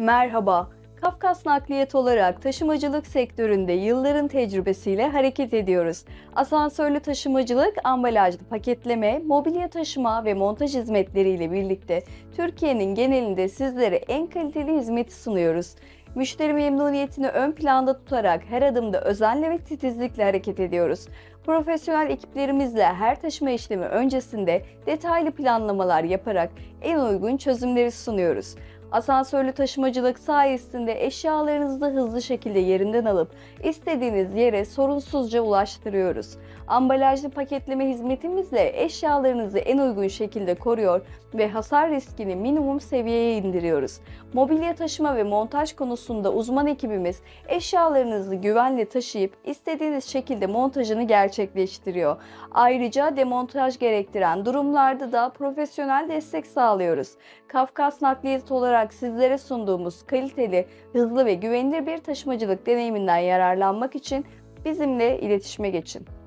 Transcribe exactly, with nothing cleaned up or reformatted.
Merhaba, Kafkas Nakliyat olarak taşımacılık sektöründe yılların tecrübesiyle hareket ediyoruz. Asansörlü taşımacılık, ambalajlı paketleme, mobilya taşıma ve montaj hizmetleriyle birlikte Türkiye'nin genelinde sizlere en kaliteli hizmeti sunuyoruz. Müşteri memnuniyetini ön planda tutarak her adımda özenle ve titizlikle hareket ediyoruz. Profesyonel ekiplerimizle her taşıma işlemi öncesinde detaylı planlamalar yaparak en uygun çözümleri sunuyoruz. Asansörlü taşımacılık sayesinde eşyalarınızı da hızlı şekilde yerinden alıp istediğiniz yere sorunsuzca ulaştırıyoruz. Ambalajlı paketleme hizmetimizle eşyalarınızı en uygun şekilde koruyor ve hasar riskini minimum seviyeye indiriyoruz. Mobilya taşıma ve montaj konusunda uzman ekibimiz eşyalarınızı güvenle taşıyıp istediğiniz şekilde montajını gerçekleştiriyor. Ayrıca demontaj gerektiren durumlarda da profesyonel destek sağlıyoruz. Kafkas Nakliyat olarak sizlere sunduğumuz kaliteli, hızlı ve güvenilir bir taşımacılık deneyiminden yararlanmak için bizimle iletişime geçin.